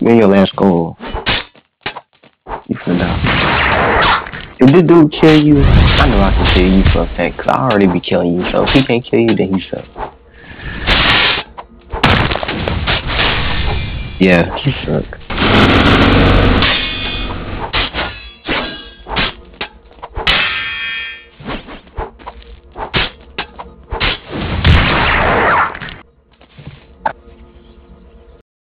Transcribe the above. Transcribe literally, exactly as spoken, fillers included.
You and your last goal. You finna die. If this dude kill you, I know I can kill you for a fact, cause I already be killing you, so if he can't kill you, then he suck. Yeah, he suck.